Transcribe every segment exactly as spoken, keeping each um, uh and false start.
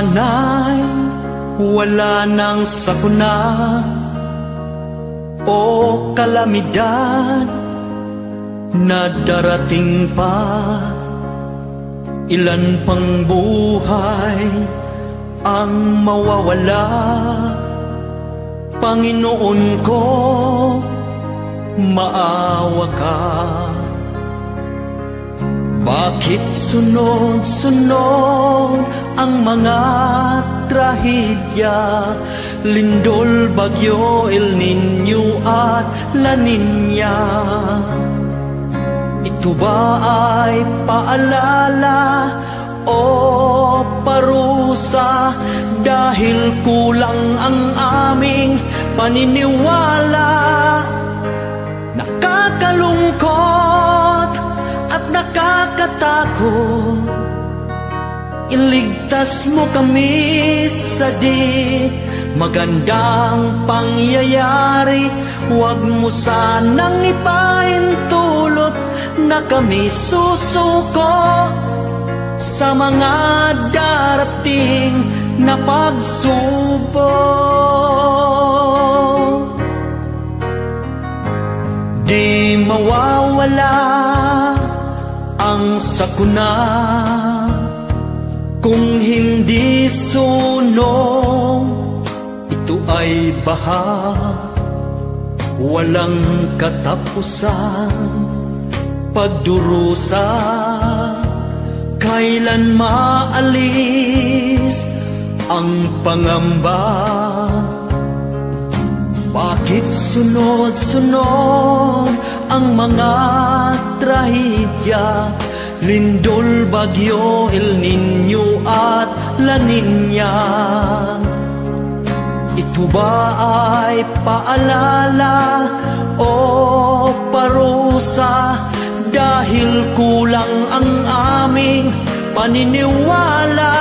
sana'y wala nang sakuna o kalamidad na darating pa. Ilan pang buhay ang mawawala, Panginoon ko, maawa ka. Bakit sunod-sunod ang mga trahedya, lindol, bagyo, El Niño at La Niña? Ito ba ay paalala o parusa dahil kulang ang aming paniniwala? Nakakalungkot at nakakatakot, iligtas mo kami sa di magandang pangyayari. Huwag mo sanang ipahintulot na kami susuko sa mga darating na pagsubok. Di mawawala ang sakuna kung hindi sunog. Ito ay baha, walang katapusan, pagdurusa, kailan maalis ang pangamba? Bakit sunod-sunod ang mga trahedya, lindol, bagyo, El Niño at La Niña? Ito ba ay paalala o parusa dahil kulang ang aming paniniwala?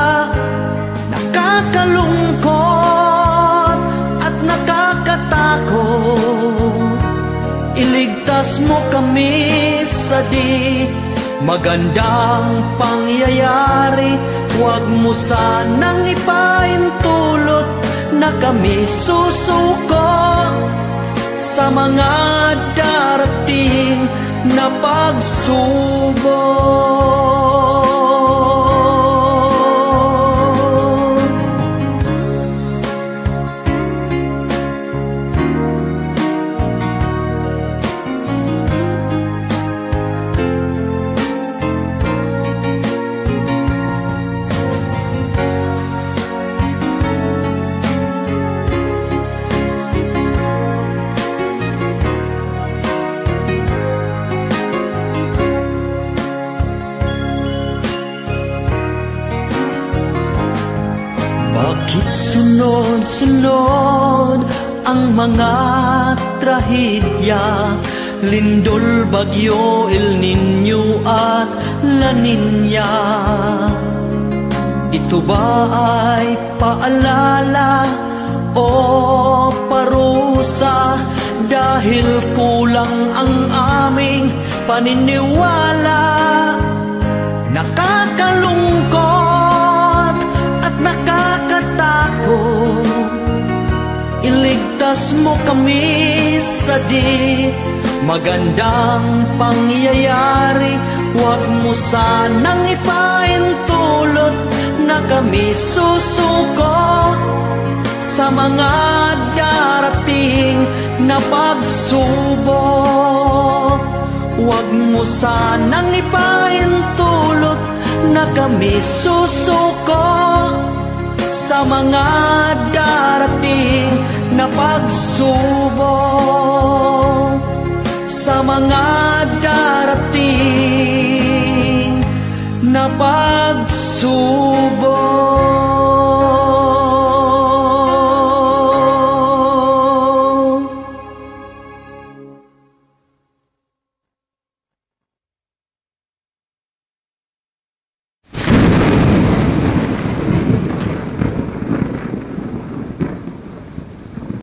Nakakalungkot at nakakatakot, iligtas mo kami sa di magandang pangyayari. Huwag mo sanang ipahintulot na kami susuko sa mga darating na pagsubok. Bakit sunod-sunod ang mga trahedya, lindol, bagyo, El Niño at La Niña? Ito ba ay paalala o parusa dahil kulang ang aming paniniwala? Nakakalungkot at nakakatakot, iligtas mo kami sa di magandang pangyayari. Huwag mo sanang ipahintulot na kami susuko sa mga darating na pagsubok. Huwag mo sanang ipahintulot na kami susuko sa mga darating na pagsubok, sa mga